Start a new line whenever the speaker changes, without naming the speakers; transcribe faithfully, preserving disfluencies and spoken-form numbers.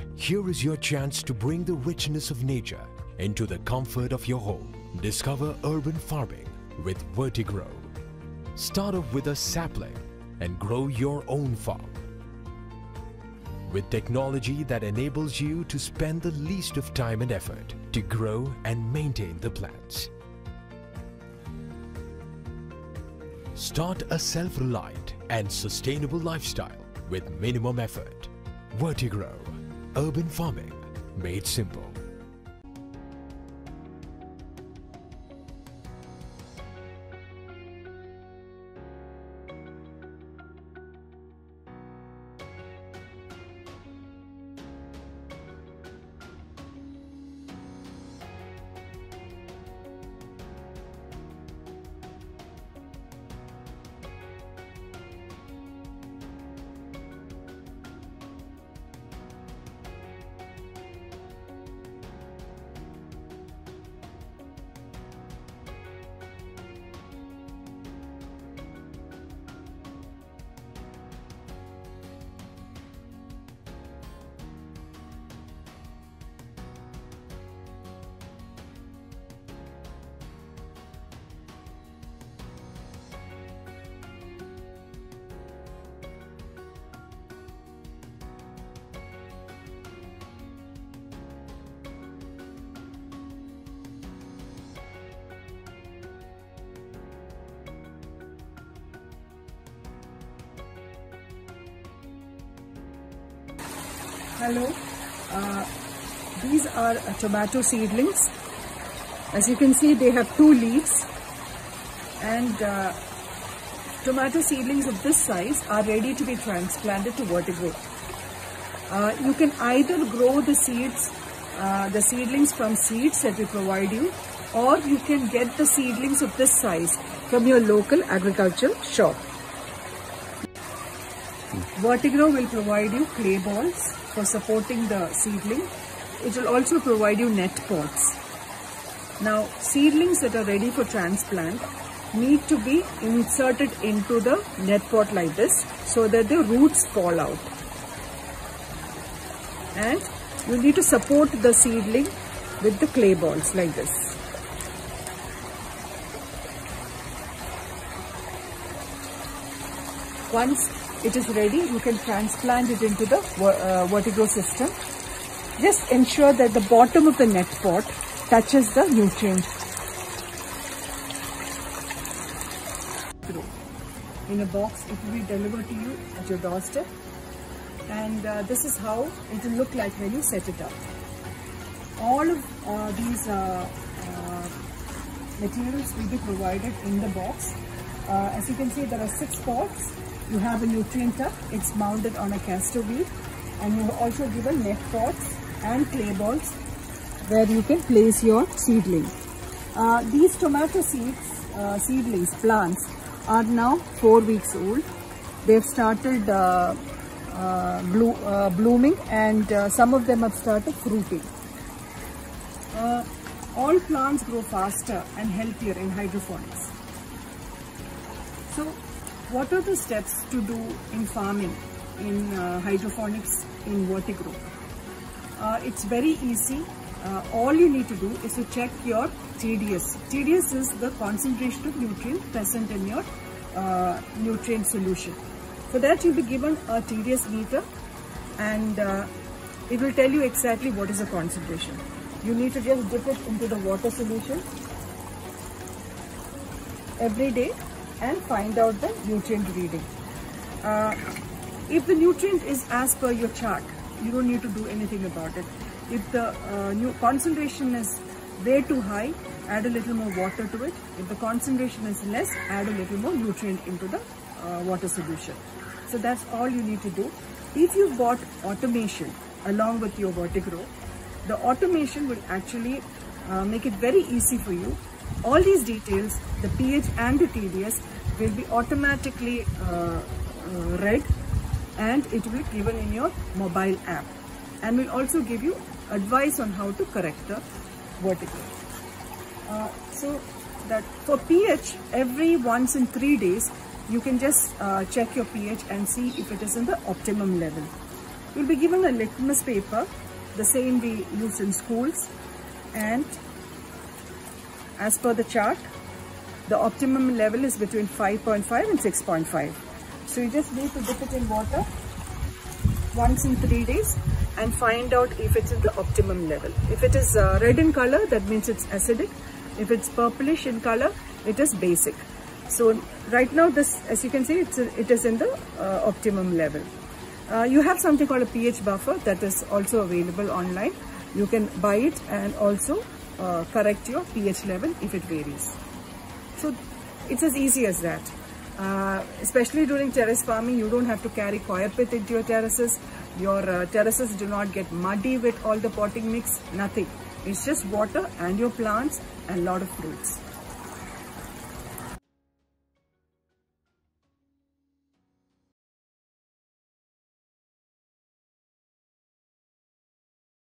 here is your chance to bring the richness of nature into the comfort of your home. Discover urban farming with Vertigrow. Start off with a sapling and grow your own farm. With technology that enables you to spend the least of time and effort to grow and maintain the plants. Start a self-reliant and sustainable lifestyle with minimum effort. Vertigrow, urban farming made simple.
Hello, uh, these are uh, tomato seedlings. As you can see, they have two leaves, and uh, tomato seedlings of this size are ready to be transplanted to Vertigrow. Uh, you can either grow the seeds, uh, the seedlings from seeds that we provide you, or you can get the seedlings of this size from your local agricultural shop. Vertigrow will provide you clay balls for supporting the seedling. It will also provide you net pots. Now, seedlings that are ready for transplant need to be inserted into the net pot like this so that the roots fall out. And you need to support the seedling with the clay balls like this. Once it is ready, you can transplant it into the uh, Vertigrow system. Just ensure that the bottom of the net pot touches the nutrient. In a box, it will be delivered to you at your doorstep, and uh, this is how it will look like when you set it up. All of uh, these uh, uh, materials will be provided in the box. Uh, as you can see, there are six pots. You have a nutrient tub, it's mounted on a castor wheel, and you are also given net pots and clay balls where you can place your seedling. Uh, these tomato seeds, uh, seedlings, plants are now four weeks old. They've started uh, uh, blo uh, blooming, and uh, some of them have started fruiting. Uh, all plants grow faster and healthier in hydroponics. So, what are the steps to do in farming, in uh, hydroponics, in Vertigrow? Uh, it's very easy. Uh, all you need to do is to check your T D S. T D S is the concentration of nutrient present in your uh, nutrient solution. For that, you'll be given a T D S meter, and uh, it will tell you exactly what is the concentration. You need to just dip it into the water solution every day and find out the nutrient reading. Uh, if the nutrient is as per your chart, you don't need to do anything about it. If the uh, new concentration is way too high, add a little more water to it. If the concentration is less, add a little more nutrient into the uh, water solution. So that's all you need to do. If you've got automation along with your Vertigrow, the automation will actually uh, make it very easy for you. All these details, the pH and the T D S, will be automatically uh, uh, read, and it will be given in your mobile app, and will also give you advice on how to correct the Vertigrow. Uh, so that for pH, every once in three days, you can just uh, check your pH and see if it is in the optimum level. You'll be given a litmus paper, the same we use in schools, and as per the chart, the optimum level is between five point five and six point five. So you just need to dip it in water once in three days and find out if it's at the optimum level. If it is uh, red in color, that means it's acidic. If it's purplish in color, it is basic. So right now, this, as you can see, it's a, it is in the uh, optimum level. Uh, you have something called a pH buffer that is also available online. You can buy it and also uh, correct your pH level if it varies. So it's as easy as that. Uh, especially during terrace farming, you don't have to carry coir pit into your terraces. Your uh, terraces do not get muddy with all the potting mix, nothing. It's just water and your plants and a lot of fruits.